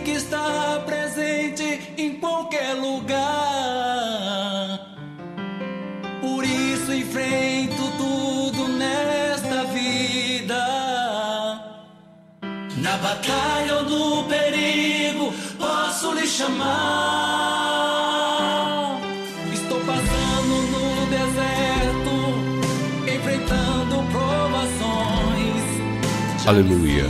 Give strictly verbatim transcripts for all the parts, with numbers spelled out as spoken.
que está presente em qualquer lugar. Por isso enfrento tudo nesta vida. Na batalha ou no perigo, posso lhe chamar. Estou passando no deserto, enfrentando provações. Aleluia.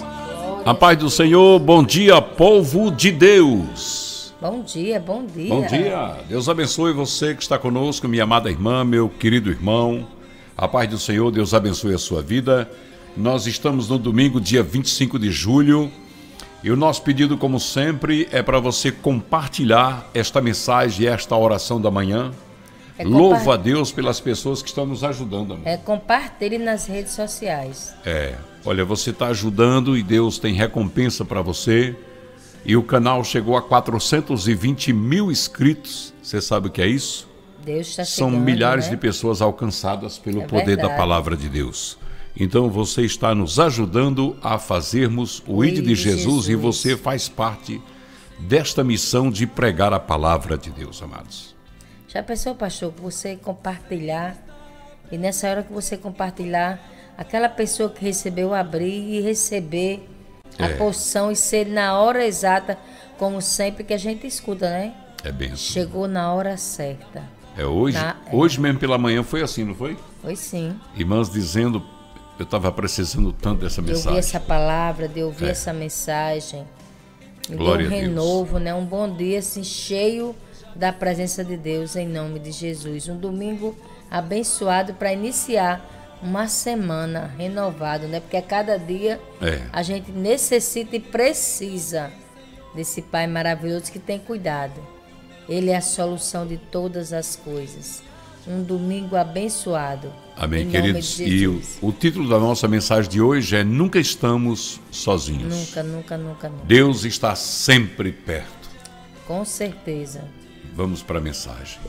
A paz do Senhor, bom dia, povo de Deus. Bom dia, bom dia. Bom dia. Deus abençoe você que está conosco, minha amada irmã, meu querido irmão. A paz do Senhor, Deus abençoe a sua vida. Nós estamos no domingo, dia vinte e cinco de julho. E o nosso pedido, como sempre, é para você compartilhar esta mensagem e esta oração da manhã. É Louva compart... a Deus pelas pessoas que estão nos ajudando, amor. É, compartilhe nas redes sociais. É, olha, você está ajudando e Deus tem recompensa para você. E o canal chegou a quatrocentos e vinte mil inscritos. Você sabe o que é isso? Deus está São chegando, milhares né? de pessoas alcançadas pelo é poder verdade. da palavra de Deus. Então você está nos ajudando a fazermos o I D de Jesus, Jesus e você faz parte desta missão de pregar a palavra de Deus, amados. Já pensou, pastor, que você compartilhar e nessa hora que você compartilhar, aquela pessoa que recebeu abrir e receber a é. porção e ser na hora exata, como sempre que a gente escuta, né? É bem assim. Chegou na hora certa. É hoje, na, hoje é. mesmo pela manhã foi assim, não foi? Foi sim. Irmãs dizendo, eu estava precisando tanto dessa mensagem. De ouvir essa palavra, de ouvir é. essa mensagem. Me Glória deu um a Deus. renovo, né? Um bom dia assim, cheio da presença de Deus em nome de Jesus. Um domingo abençoado para iniciar uma semana renovado, né? Porque a cada dia é. a gente necessita e precisa desse Pai maravilhoso que tem cuidado. Ele é a solução de todas as coisas. Um domingo abençoado. Amém, queridos. E o, o título da nossa mensagem de hoje é Nunca Estamos Sozinhos. Nunca, nunca, nunca, nunca. Deus está sempre perto. Com certeza. Vamos para a mensagem.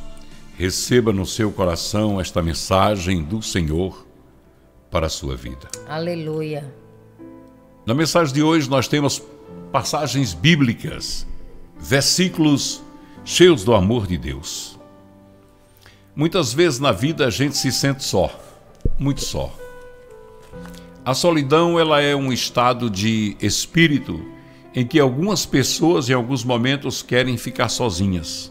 Receba no seu coração esta mensagem do Senhor para a sua vida. Aleluia. Na mensagem de hoje nós temos passagens bíblicas, versículos cheios do amor de Deus. Muitas vezes na vida a gente se sente só, muito só. A solidão, ela é um estado de espírito em que algumas pessoas em alguns momentos querem ficar sozinhas.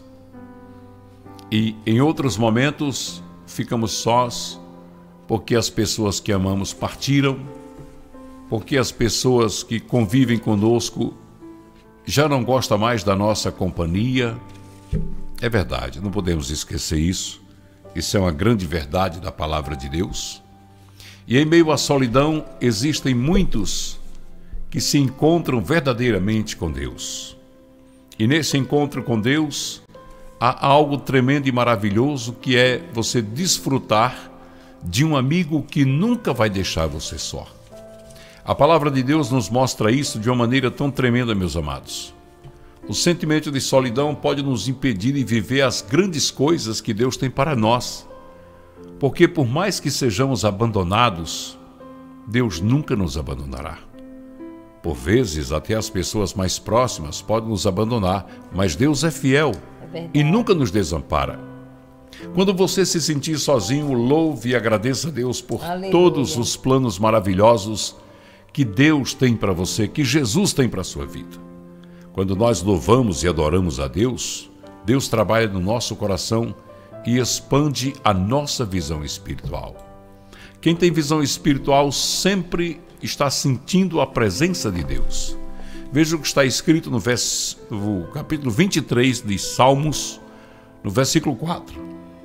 E em outros momentos ficamos sós porque as pessoas que amamos partiram, porque as pessoas que convivem conosco já não gostam mais da nossa companhia. É verdade, não podemos esquecer isso. Isso é uma grande verdade da palavra de Deus. E em meio à solidão existem muitos que se encontram verdadeiramente com Deus. E nesse encontro com Deus, há algo tremendo e maravilhoso que é você desfrutar de um amigo que nunca vai deixar você só. A palavra de Deus nos mostra isso de uma maneira tão tremenda, meus amados. O sentimento de solidão pode nos impedir de viver as grandes coisas que Deus tem para nós. Porque por mais que sejamos abandonados, Deus nunca nos abandonará. Por vezes, até as pessoas mais próximas podem nos abandonar, mas Deus é fiel é e nunca nos desampara. Quando você se sentir sozinho, louve e agradeça a Deus por Aleluia. Todos os planos maravilhosos que Deus tem para você, que Jesus tem para a sua vida. Quando nós louvamos e adoramos a Deus, Deus trabalha no nosso coração e expande a nossa visão espiritual. Quem tem visão espiritual sempre está sentindo a presença de Deus. Veja o que está escrito no, vers... no capítulo vinte e três de Salmos, no versículo quatro.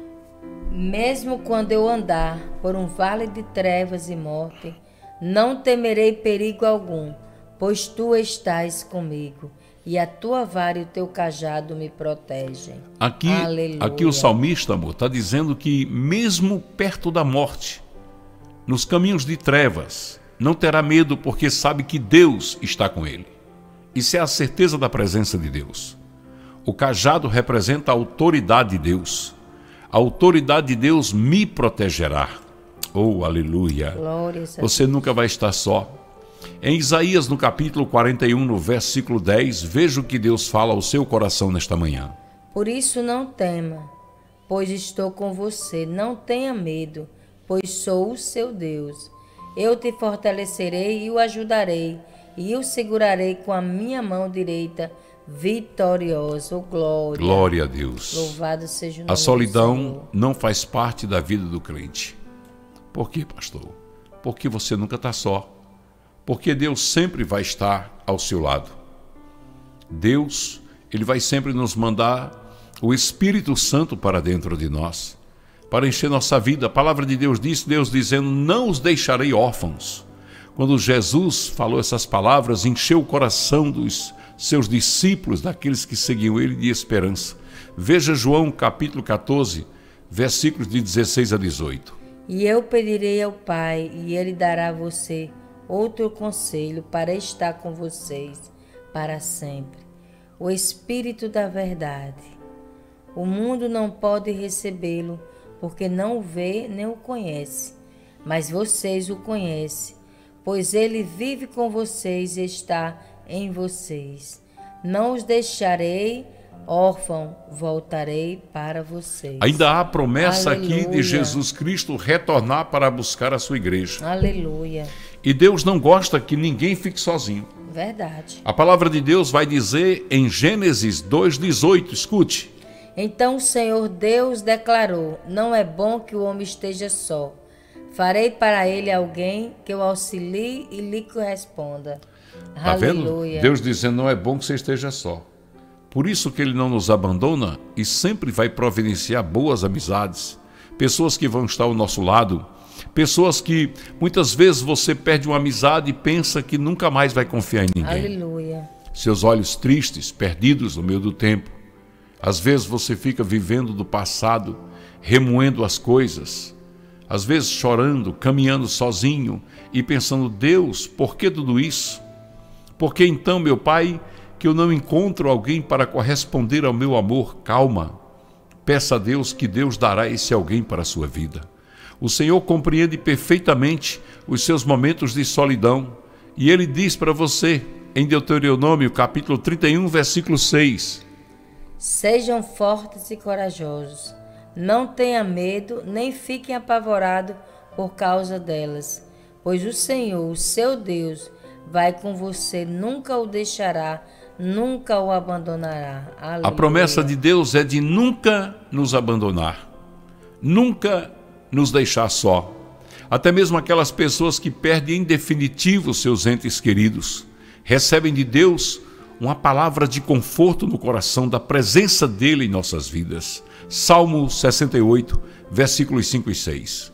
Mesmo quando eu andar por um vale de trevas e morte, não temerei perigo algum, pois tu estás comigo, e a tua vara e o teu cajado me protegem. Aqui, aqui o salmista, amor, está dizendo que mesmo perto da morte, nos caminhos de trevas, não terá medo porque sabe que Deus está com ele. Isso é a certeza da presença de Deus. O cajado representa a autoridade de Deus. A autoridade de Deus me protegerá. Oh, aleluia! Você nunca vai estar só. Em Isaías, no capítulo quarenta e um, no versículo dez, veja o que Deus fala ao seu coração nesta manhã. Por isso não tema, pois estou com você. Não tenha medo, pois sou o seu Deus. Eu te fortalecerei e o ajudarei, e o segurarei com a minha mão direita vitoriosa. Oh, glória. Glória a Deus. Louvado seja o nome A solidão do Senhor. não faz parte da vida do crente. Por quê, pastor? Porque você nunca está só. Porque Deus sempre vai estar ao seu lado. Deus, Ele vai sempre nos mandar o Espírito Santo para dentro de nós, para encher nossa vida. A palavra de Deus diz, Deus dizendo, não os deixarei órfãos. Quando Jesus falou essas palavras, encheu o coração dos seus discípulos, daqueles que seguiam Ele, de esperança. Veja João capítulo quatorze, versículos de dezesseis a dezoito. E eu pedirei ao Pai, e Ele dará a você outro conselho para estar com vocês para sempre. O Espírito da verdade. O mundo não pode recebê-lo, porque não o vê nem o conhece. Mas vocês o conhecem, pois ele vive com vocês e está em vocês. Não os deixarei órfão, voltarei para vocês. Ainda há a promessa Aleluia. aqui de Jesus Cristo retornar para buscar a sua igreja. Aleluia. E Deus não gosta que ninguém fique sozinho. Verdade. A palavra de Deus vai dizer em Gênesis dois, dezoito, escute. Então o Senhor Deus declarou: não é bom que o homem esteja só. Farei para ele alguém que o auxilie e lhe corresponda. Está vendo? Aleluia. Deus dizendo, não é bom que você esteja só. Por isso que Ele não nos abandona e sempre vai providenciar boas amizades, pessoas que vão estar ao nosso lado, pessoas que muitas vezes você perde uma amizade e pensa que nunca mais vai confiar em ninguém. Aleluia. Seus olhos tristes, perdidos no meio do tempo. Às vezes você fica vivendo do passado, remoendo as coisas. Às vezes chorando, caminhando sozinho e pensando, Deus, por que tudo isso? Por que então, meu Pai, que eu não encontro alguém para corresponder ao meu amor? Calma. Peça a Deus que Deus dará esse alguém para a sua vida. O Senhor compreende perfeitamente os seus momentos de solidão. E Ele diz para você, em Deuteronômio, capítulo trinta e um, versículo seis. Sejam fortes e corajosos. Não tenha medo, nem fiquem apavorados por causa delas. Pois o Senhor, o seu Deus, vai com você, nunca o deixará, nunca o abandonará. Aleluia. A promessa de Deus é de nunca nos abandonar, nunca nos deixar só. Até mesmo aquelas pessoas que perdem em definitivo seus entes queridos, recebem de Deus uma palavra de conforto no coração, da presença dele em nossas vidas. Salmo sessenta e oito, versículos cinco e seis.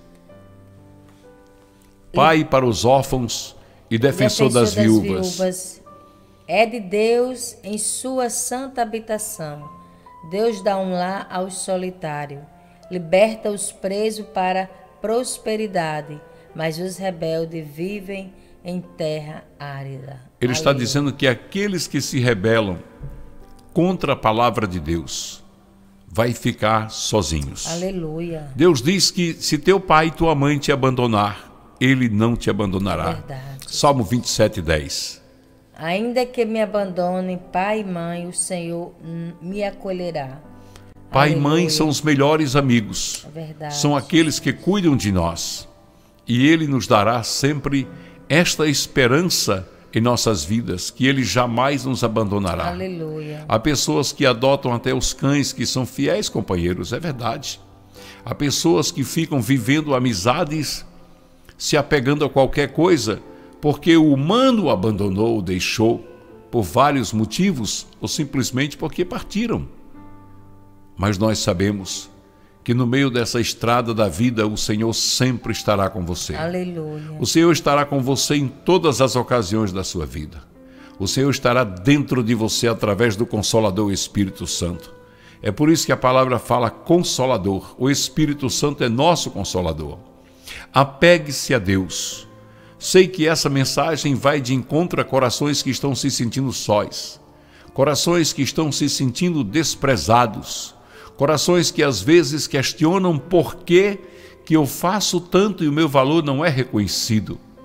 Pai para os órfãos e defensor, defensor das, das viúvas. viúvas. É de Deus em sua santa habitação. Deus dá um lar aos solitários. Liberta os presos para prosperidade, mas os rebeldes vivem em terra árida. Ele está dizendo que aqueles que se rebelam contra a palavra de Deus vai ficar sozinhos. Aleluia. Deus diz que se teu pai e tua mãe te abandonar, Ele não te abandonará. Verdade. Salmo vinte e sete, dez. Ainda que me abandonem pai e mãe, o Senhor me acolherá. Pai Aleluia. e mãe são os melhores amigos. É verdade. São aqueles que cuidam de nós. E Ele nos dará sempre esta esperança em nossas vidas, que Ele jamais nos abandonará. Aleluia. Há pessoas que adotam até os cães, que são fiéis companheiros, é verdade. Há pessoas que ficam vivendo amizades, se apegando a qualquer coisa, porque o humano o abandonou, o deixou, por vários motivos, ou simplesmente porque partiram. Mas nós sabemos que no meio dessa estrada da vida, o Senhor sempre estará com você. Aleluia. O Senhor estará com você em todas as ocasiões da sua vida. O Senhor estará dentro de você através do Consolador, o Espírito Santo. É por isso que a palavra fala Consolador. O Espírito Santo é nosso Consolador. Apegue-se a Deus. Sei que essa mensagem vai de encontro a corações que estão se sentindo sós, corações que estão se sentindo desprezados, corações que às vezes questionam por que que eu faço tanto e o meu valor não é reconhecido.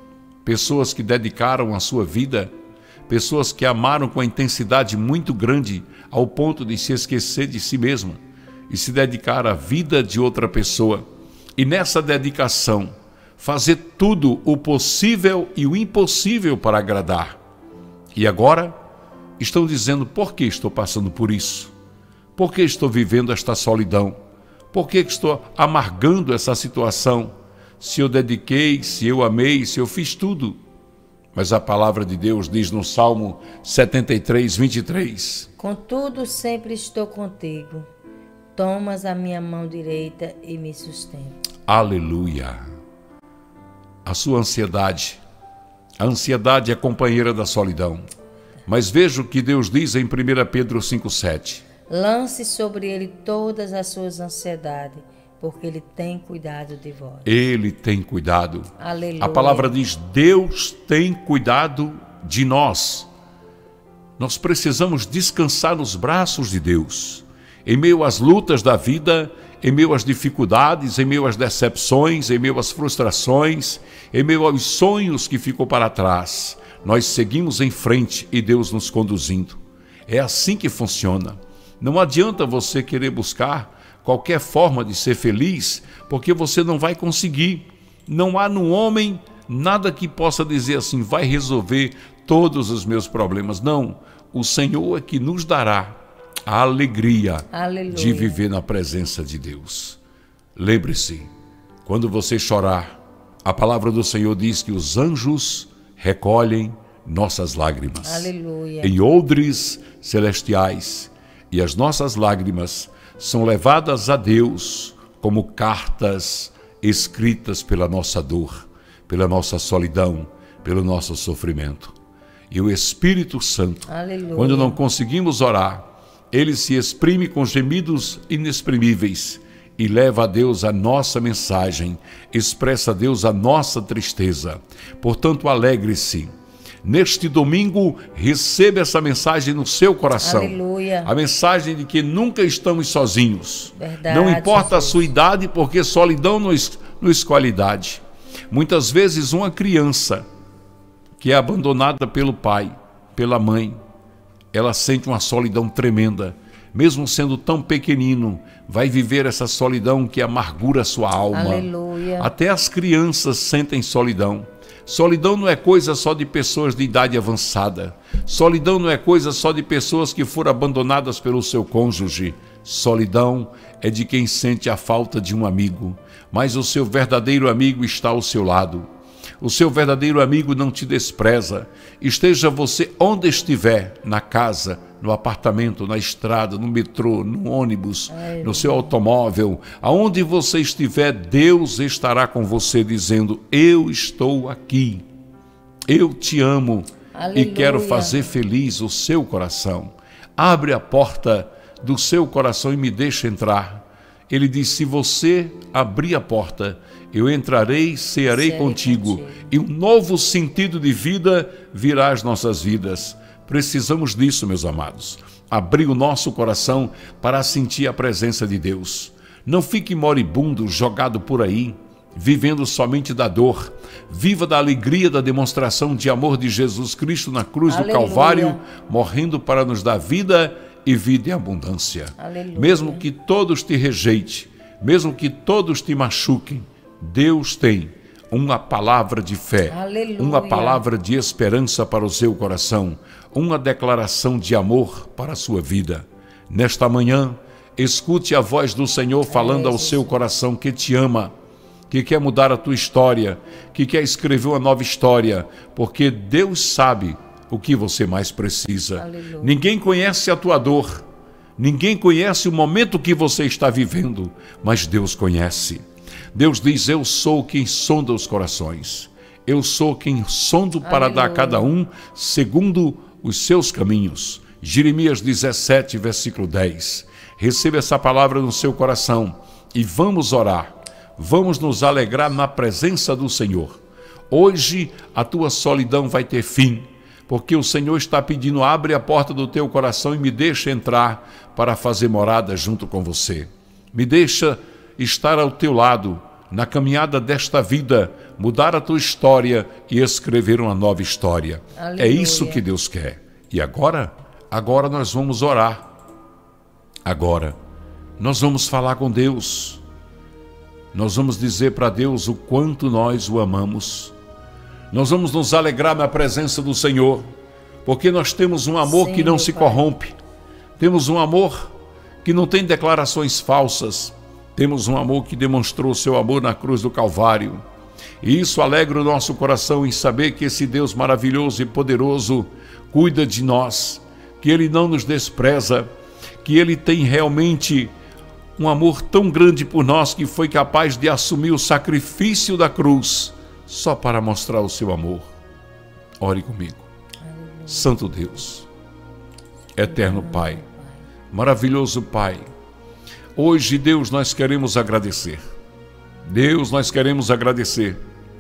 pessoas que dedicaram a sua vida, pessoas que amaram com a intensidade muito grande ao ponto de se esquecer de si mesma e se dedicar à vida de outra pessoa. E nessa dedicação, fazer tudo o possível e o impossível para agradar. E agora estão dizendo: por que estou passando por isso? Por que estou vivendo esta solidão? Por que estou amargando essa situação? Se eu dediquei, se eu amei, se eu fiz tudo. Mas a palavra de Deus diz no Salmo setenta e três, vinte e três: contudo, sempre estou contigo. Tomas a minha mão direita e me sustenta. Aleluia! A sua ansiedade, a ansiedade é companheira da solidão. Mas veja o que Deus diz em primeira Pedro cinco, sete. Lance sobre ele todas as suas ansiedades, porque ele tem cuidado de vós. Ele tem cuidado. Aleluia. A palavra diz: Deus tem cuidado de nós. Nós precisamos descansar nos braços de Deus. Em meio às lutas da vida, em meio às dificuldades, em meio às decepções, em meio às frustrações, em meio aos sonhos que ficou para trás, nós seguimos em frente e Deus nos conduzindo. É assim que funciona. Não adianta você querer buscar qualquer forma de ser feliz, porque você não vai conseguir. Não há no homem nada que possa dizer assim: vai resolver todos os meus problemas. Não, o Senhor é que nos dará a alegria Aleluia. De viver na presença de Deus. Lembre-se, quando você chorar, a palavra do Senhor diz que os anjos recolhem nossas lágrimas Aleluia. Em odres celestiais, e as nossas lágrimas são levadas a Deus como cartas escritas pela nossa dor, pela nossa solidão, pelo nosso sofrimento. E o Espírito Santo, Aleluia. Quando não conseguimos orar, ele se exprime com gemidos inexprimíveis e leva a Deus a nossa mensagem, expressa a Deus a nossa tristeza. Portanto, alegre-se. Neste domingo, receba essa mensagem no seu coração. Aleluia. A mensagem de que nunca estamos sozinhos. Verdade, não importa Jesus. A sua idade, porque solidão não, es- não escolhe idade. Muitas vezes uma criança que é abandonada pelo pai, pela mãe, ela sente uma solidão tremenda. Mesmo sendo tão pequenino, vai viver essa solidão que amargura a sua alma. Aleluia. Até as crianças sentem solidão. Solidão não é coisa só de pessoas de idade avançada. Solidão não é coisa só de pessoas que foram abandonadas pelo seu cônjuge. Solidão é de quem sente a falta de um amigo, mas o seu verdadeiro amigo está ao seu lado. O seu verdadeiro amigo não te despreza. Esteja você onde estiver, na casa, no apartamento, na estrada, no metrô, no ônibus, Ai, no seu automóvel, aonde você estiver, Deus estará com você dizendo: eu estou aqui, eu te amo Aleluia. E quero fazer feliz o seu coração. Abre a porta do seu coração e me deixa entrar. Ele diz: se você abrir a porta, eu entrarei, cearei contigo, contigo, e um novo sentido de vida virá às nossas vidas. Precisamos disso, meus amados. Abrir o nosso coração para sentir a presença de Deus. Não fique moribundo, jogado por aí, vivendo somente da dor. Viva da alegria da demonstração de amor de Jesus Cristo na cruz Aleluia. Do Calvário, morrendo para nos dar vida e vida em abundância. Aleluia. Mesmo que todos te rejeitem, mesmo que todos te machuquem, Deus tem uma palavra de fé, Aleluia. Uma palavra de esperança para o seu coração, uma declaração de amor para a sua vida. Nesta manhã, escute a voz do Senhor falando ao seu coração que te ama, que quer mudar a tua história, que quer escrever uma nova história, porque Deus sabe o que você mais precisa. Aleluia. Ninguém conhece a tua dor, ninguém conhece o momento que você está vivendo, mas Deus conhece. Deus diz: eu sou quem sonda os corações. Eu sou quem sondo para Aleluia. Dar a cada um segundo os seus caminhos. Jeremias dezessete, versículo dez. Receba essa palavra no seu coração e vamos orar. Vamos nos alegrar na presença do Senhor. Hoje a tua solidão vai ter fim, porque o Senhor está pedindo: abre a porta do teu coração e me deixa entrar para fazer morada junto com você. Me deixa estar ao teu lado, na caminhada desta vida, mudar a tua história e escrever uma nova história. Aleluia. É isso que Deus quer. E agora, agora nós vamos orar. Agora, nós vamos falar com Deus. Nós vamos dizer para Deus o quanto nós o amamos. Nós vamos nos alegrar na presença do Senhor, porque nós temos um amor Sim, que não se Pai. corrompe. Temos um amor que não tem declarações falsas. Temos um amor que demonstrou seu amor na cruz do Calvário. E isso alegra o nosso coração em saber que esse Deus maravilhoso e poderoso cuida de nós, que Ele não nos despreza, que Ele tem realmente um amor tão grande por nós que foi capaz de assumir o sacrifício da cruz só para mostrar o seu amor. Ore comigo. Santo Deus, eterno Pai, maravilhoso Pai, hoje, Deus, nós queremos agradecer. Deus, nós queremos agradecer.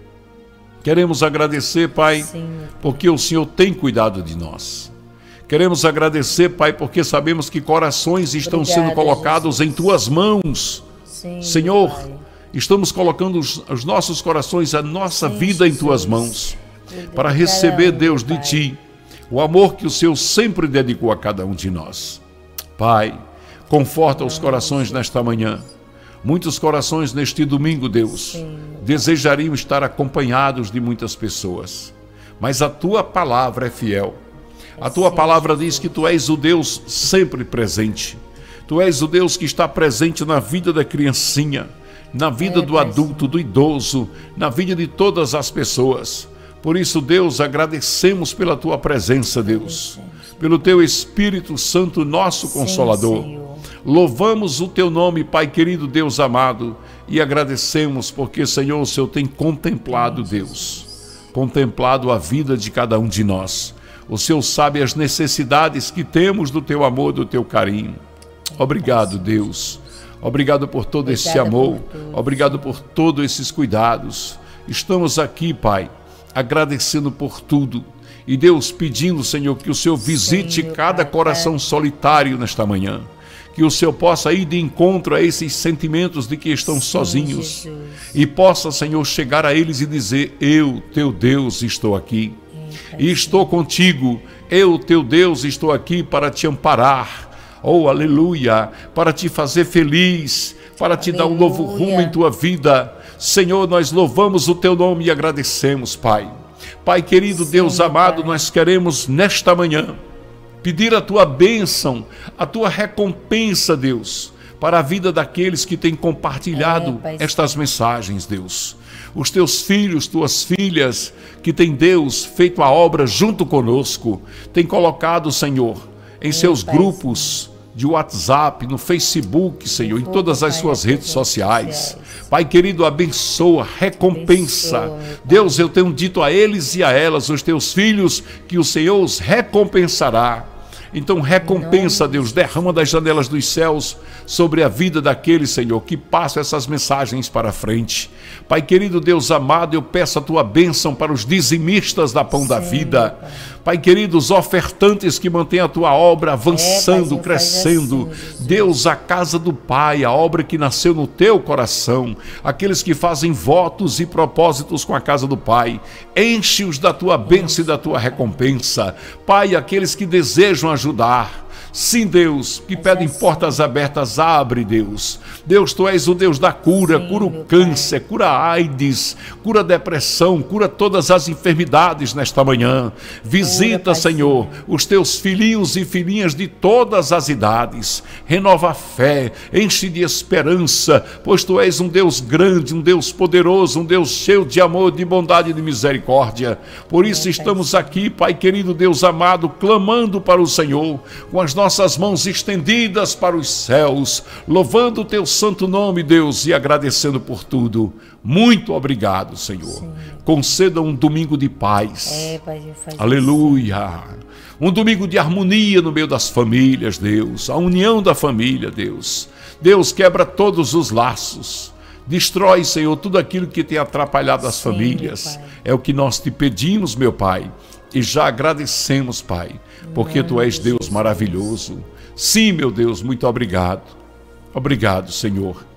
Queremos agradecer, Pai, Sim. porque o Senhor tem cuidado de nós. Queremos agradecer, Pai, porque sabemos que corações estão Obrigada, sendo colocados Jesus. em Tuas mãos. Sim, Senhor, Pai. estamos colocando os, os nossos corações, a nossa Sim, vida em Tuas mãos, para receber, Deus, de Ti, o amor que o Senhor sempre dedicou a cada um de nós. Pai, conforta os corações nesta manhã. Muitos corações neste domingo, Deus, Sim. desejariam estar acompanhados de muitas pessoas. Mas a Tua palavra é fiel. A Tua palavra diz que Tu és o Deus sempre presente. Tu és o Deus que está presente na vida da criancinha, na vida do adulto, do idoso, na vida de todas as pessoas. Por isso, Deus, agradecemos pela Tua presença, Deus, pelo Teu Espírito Santo, nosso Consolador. Sim, louvamos o Teu nome, Pai querido, Deus amado, e agradecemos porque, Senhor, o Senhor tem contemplado, Deus, contemplado a vida de cada um de nós. O Senhor sabe as necessidades que temos do Teu amor, do Teu carinho. Obrigado, Deus. Obrigado por todo esse amor. Obrigado por todos esses cuidados. Estamos aqui, Pai, agradecendo por tudo. E Deus pedindo, Senhor, que o Senhor visite Senhor, cada pai, coração pai. solitário nesta manhã. Que o Senhor possa ir de encontro a esses sentimentos de que estão Sim, sozinhos. Jesus. E possa, Senhor, chegar a eles e dizer: eu, Teu Deus, estou aqui. E estou contigo. Eu, Teu Deus, estou aqui para Te amparar. Oh, aleluia. Para Te fazer feliz. Para Te aleluia. dar um novo rumo em Tua vida. Senhor, nós louvamos o Teu nome e agradecemos, Pai. Pai querido, Sim, Deus amado, Pai. nós queremos nesta manhã pedir a Tua bênção, a Tua recompensa, Deus, para a vida daqueles que têm compartilhado é, estas mensagens, Deus. Os Teus filhos, Tuas filhas, que têm, Deus, feito a obra junto conosco, têm colocado, Senhor, em é, seus pai, grupos de WhatsApp, no Facebook, Senhor, em todas as suas redes sociais. Pai querido, abençoa, recompensa. Deus, eu tenho dito a eles e a elas, os Teus filhos, que o Senhor os recompensará. Então recompensa, Deus, derrama das janelas dos céus sobre a vida daqueles, Senhor, que passam essas mensagens para frente. Pai querido, Deus amado, eu peço a Tua bênção para os dizimistas da Pão Sim, da Vida. Pai. Pai querido, os ofertantes que mantêm a Tua obra avançando, é, pai, crescendo. Assim, Deus, a casa do Pai, a obra que nasceu no Teu coração. Aqueles que fazem votos e propósitos com a casa do Pai. Enche-os da Tua bênção e da Tua recompensa. Pai, aqueles que desejam ajudar. Sim, Deus, que pedem portas abertas, abre, Deus. Deus, Tu és o Deus da cura, Sim, cura o câncer, cura a AIDS, cura a depressão, cura todas as enfermidades nesta manhã. Visita, Senhor, os Teus filhinhos e filhinhas de todas as idades. Renova a fé, enche de esperança, pois Tu és um Deus grande, um Deus poderoso, um Deus cheio de amor, de bondade e de misericórdia. Por isso estamos aqui, Pai querido, Deus amado, clamando para o Senhor, com as nossas mãos estendidas para os céus, louvando o Teu santo nome, Deus, e agradecendo por tudo. Muito obrigado, Senhor. Sim. Conceda um domingo de paz. É, pai, aleluia. Assim. Um domingo de harmonia no meio das famílias, Deus. A união da família, Deus. Deus, quebra todos os laços. Destrói, Senhor, tudo aquilo que tem atrapalhado as Sim, famílias. É o que nós Te pedimos, meu Pai. E já agradecemos, Pai, porque Tu és Deus maravilhoso. Sim, meu Deus, muito obrigado. Obrigado, Senhor.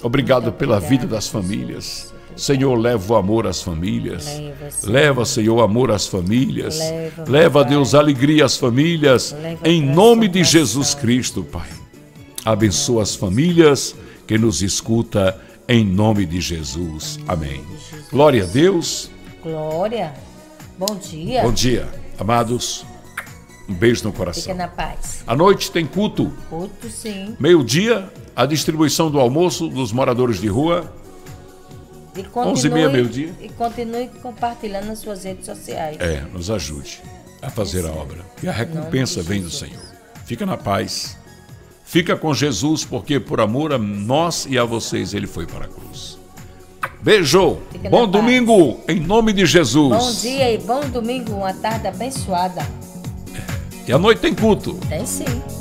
Obrigado pela vida das famílias. Senhor, leva o amor às famílias. Leva, Senhor, o amor às famílias. Leva, Deus, alegria às famílias. Em nome de Jesus Cristo, Pai. Abençoa as famílias que nos escuta em nome de Jesus. Amém. Glória a Deus. Glória. Bom dia. Bom dia, amados. Um beijo no coração. Fica na paz. À noite tem culto. Culto, sim. Meio-dia, a distribuição do almoço dos moradores de rua. E continue, onze e meia, meio-dia. E continue compartilhando nas suas redes sociais. É, nos ajude a fazer a obra. E a recompensa vem do Senhor. Fica na paz. Fica com Jesus, porque por amor a nós e a vocês, Ele foi para a cruz. Beijo. Fica Bom na domingo, em nome de Jesus. Bom dia e bom domingo, uma tarde abençoada. E à noite tem culto. Tem sim.